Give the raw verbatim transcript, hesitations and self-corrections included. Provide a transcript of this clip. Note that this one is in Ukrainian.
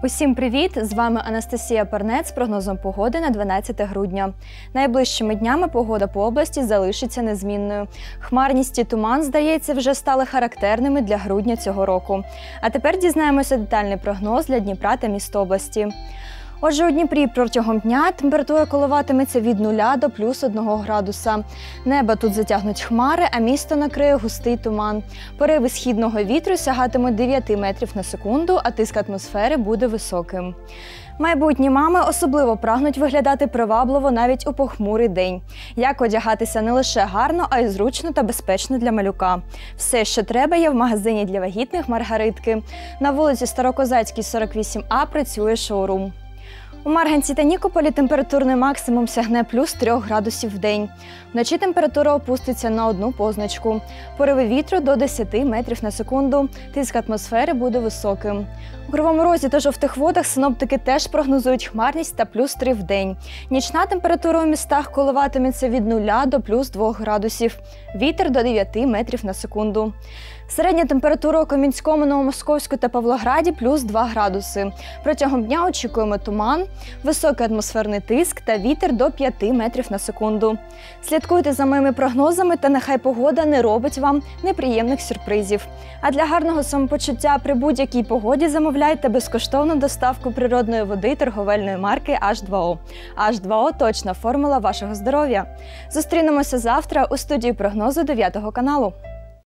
Усім привіт! З вами Анастасія Парнець з прогнозом погоди на дванадцяте грудня. Найближчими днями погода по області залишиться незмінною. Хмарність і туман, здається, вже стали характерними для грудня цього року. А тепер дізнаємося детальний прогноз для Дніпра та міст області. Отже, у Дніпрі протягом дня температура коливатиметься від нуля до плюс одного градуса. Небо тут затягнуть хмари, а місто накриє густий туман. Пориви східного вітру сягатимуть дев'ять метрів на секунду, а тиск атмосфери буде високим. Майбутні мами особливо прагнуть виглядати привабливо навіть у похмурий день. Як одягатися не лише гарно, а й зручно та безпечно для малюка. Все, що треба, є в магазині для вагітних «Маргаритки». На вулиці Старокозацькій, сорок вісім А працює шоурум. У Марганці та Нікополі температурний максимум сягне плюс трьох градусів в день. Вночі температура опуститься на одну позначку. Пориви вітру до десяти метрів на секунду. Тиск атмосфери буде високим. У Кривому Розі та Жовтих Водах синоптики теж прогнозують хмарність та плюс три в день. Нічна температура у містах коливатиметься від нуля до плюс двох градусів. Вітер до дев'яти метрів на секунду. Середня температура у Кам'янському, Новомосковську та Павлограді – плюс два градуси. Протягом дня очікуємо туман, високий атмосферний тиск та вітер до п'яти метрів на секунду. Слідкуйте за моїми прогнозами та нехай погода не робить вам неприємних сюрпризів. А для гарного самопочуття при будь-якій погоді замовляйте безкоштовну доставку природної води торговельної марки аш два о. аш два о – точна формула вашого здоров'я. Зустрінемося завтра у студії прогнозу дев'ятого каналу.